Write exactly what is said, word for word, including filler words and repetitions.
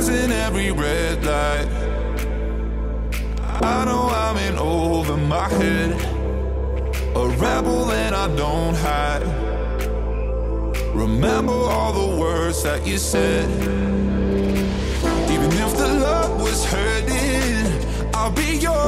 passing every red light. I know I'm in over my head, a rebel and I don't hide. Remember all the words that you said. Even if the love was hurting, I'll be yours